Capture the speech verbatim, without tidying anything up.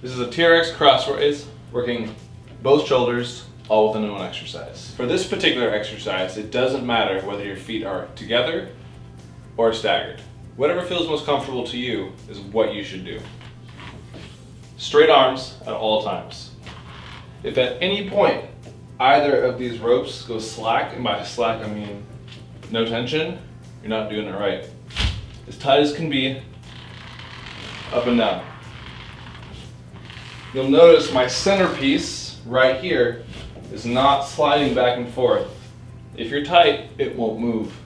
This is a T R X Cross Raise, working both shoulders, all within one exercise. For this particular exercise, it doesn't matter whether your feet are together or staggered. Whatever feels most comfortable to you is what you should do. Straight arms at all times. If at any point either of these ropes goes slack, and by slack I mean no tension, you're not doing it right. As tight as can be, up and down. You'll notice my centerpiece right here is not sliding back and forth. If you're tight, it won't move.